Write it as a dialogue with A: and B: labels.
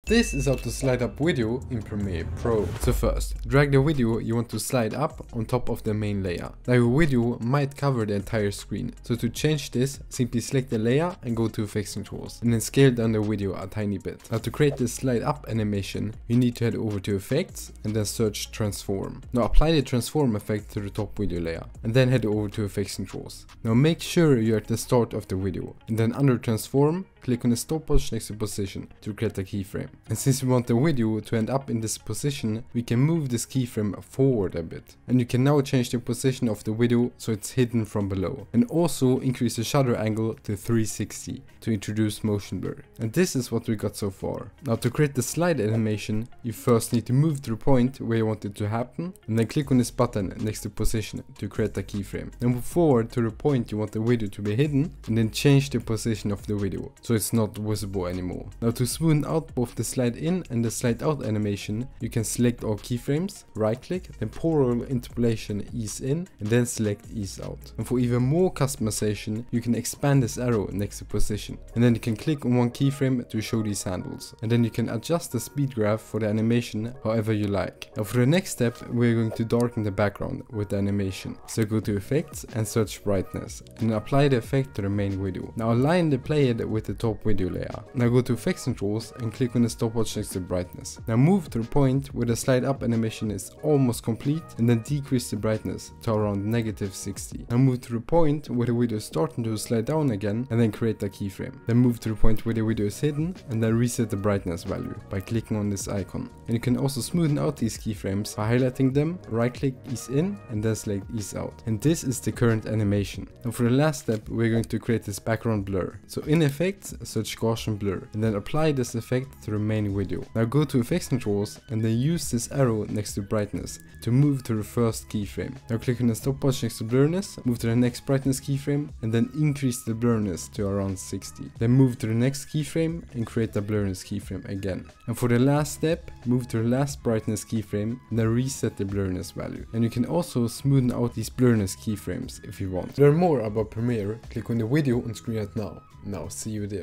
A: This is how to slide up video in Premiere Pro. So first, drag the video you want to slide up on top of the main layer. Now your video might cover the entire screen, so to change this, simply select the layer and go to Effects and Tools, and then scale down the video a tiny bit. Now to create this slide up animation, you need to head over to Effects and then search Transform. Now apply the Transform effect to the top video layer, and then head over to Effects and Tools. Now make sure you're at the start of the video, and then under Transform, click on the stopwatch next to position to create a keyframe. And since we want the video to end up in this position, we can move this keyframe forward a bit. And you can now change the position of the video so it's hidden from below. And also increase the shutter angle to 360 to introduce motion blur. And this is what we got so far. Now to create the slide animation, you first need to move to the point where you want it to happen, and then click on this button next to position to create a keyframe. Then move forward to the point you want the video to be hidden, and then change the position of the video so it's not visible anymore. Now to smoothen out both the slide in and the slide out animation, you can select all keyframes, right click, then polar interpolation ease in, and then select ease out. And for even more customization, you can expand this arrow next to position, and then you can click on one keyframe to show these handles, and then you can adjust the speed graph for the animation however you like. Now for the next step, we're going to darken the background with the animation. So go to Effects and search Brightness, and apply the effect to the main video. Now align the playhead with the top video layer. Now go to Effects and Tools and click on the stopwatch next to Brightness. Now move to the point where the slide up animation is almost complete, and then decrease the brightness to around -60. Now move to the point where the video is starting to slide down again, and then create a keyframe. Then move to the point where the video is hidden, and then reset the brightness value by clicking on this icon. And you can also smoothen out these keyframes by highlighting them, right click, ease in, and then select ease out. And this is the current animation. And for the last step, we're going to create this background blur. So in Effects, search Gaussian blur, and then apply this effect to the main video. Now go to Effects and Tools, and then use this arrow next to brightness to move to the first keyframe. Now click on the stopwatch next to blurriness, move to the next brightness keyframe, and then increase the blurriness to around 60. Then move to the next keyframe and create a blurriness keyframe again. And for the last step, move to the last brightness keyframe, and then reset the blurriness value. And you can also smoothen out these blurriness keyframes if you want. To learn more about Premiere, click on the video on screen right now. Now see you there.